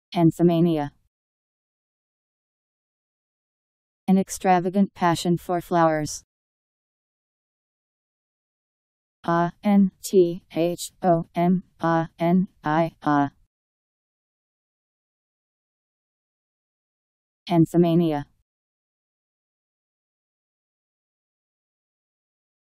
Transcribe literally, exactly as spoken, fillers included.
Anthomania. An extravagant passion for flowers. A N T H O M A N I A. Anthomania.